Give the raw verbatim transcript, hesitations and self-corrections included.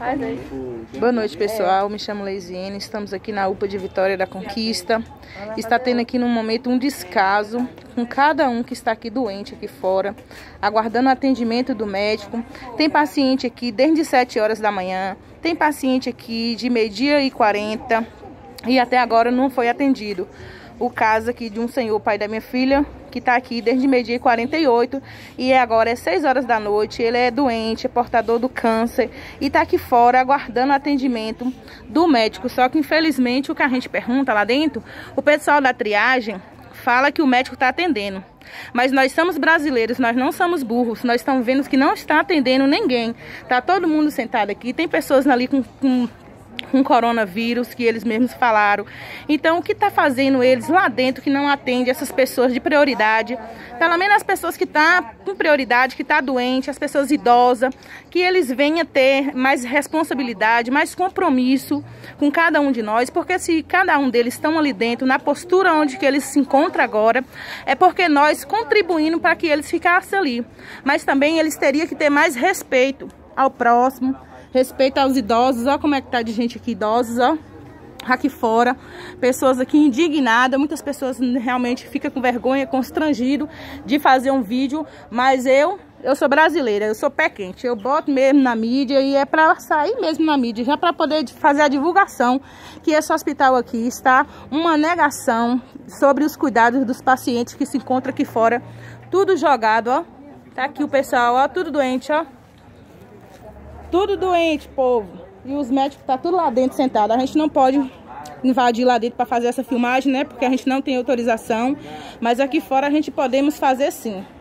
Boa noite, pessoal. Me chamo Leisiene. Estamos aqui na U P A de Vitória da Conquista. Está tendo aqui no momento um descaso com cada um que está aqui doente aqui fora, aguardando o atendimento do médico. Tem paciente aqui desde sete horas da manhã. Tem paciente aqui de meio-dia e quarenta e até agora não foi atendido. O caso aqui de um senhor, pai da minha filha, que está aqui desde meio-dia e quarenta e oito e agora é seis horas da noite. Ele é doente, é portador do câncer e está aqui fora aguardando o atendimento do médico. Só que infelizmente o que a gente pergunta lá dentro, o pessoal da triagem fala que o médico está atendendo. Mas nós somos brasileiros, nós não somos burros, nós estamos vendo que não está atendendo ninguém. Tá todo mundo sentado aqui, tem pessoas ali com... com com coronavírus, que eles mesmos falaram. Então, o que está fazendo eles lá dentro que não atende essas pessoas de prioridade? Pelo menos as pessoas que estão tá com prioridade, que estão tá doente, as pessoas idosas, que eles venham ter mais responsabilidade, mais compromisso com cada um de nós, porque se cada um deles estão ali dentro, na postura onde que eles se encontram agora, é porque nós contribuímos para que eles ficassem ali. Mas também eles teriam que ter mais respeito ao próximo, respeito aos idosos. Ó como é que tá de gente aqui, idosos, ó, aqui fora, pessoas aqui indignadas, muitas pessoas realmente ficam com vergonha, constrangido de fazer um vídeo, mas eu, eu sou brasileira, eu sou pé quente, eu boto mesmo na mídia e é para sair mesmo na mídia, já para poder fazer a divulgação que esse hospital aqui está uma negação sobre os cuidados dos pacientes que se encontram aqui fora, tudo jogado, ó, tá aqui o pessoal, ó, tudo doente, ó. Tudo doente, povo. E os médicos tá tudo lá dentro sentado. A gente não pode invadir lá dentro para fazer essa filmagem, né? Porque a gente não tem autorização. Mas aqui fora a gente podemos fazer sim.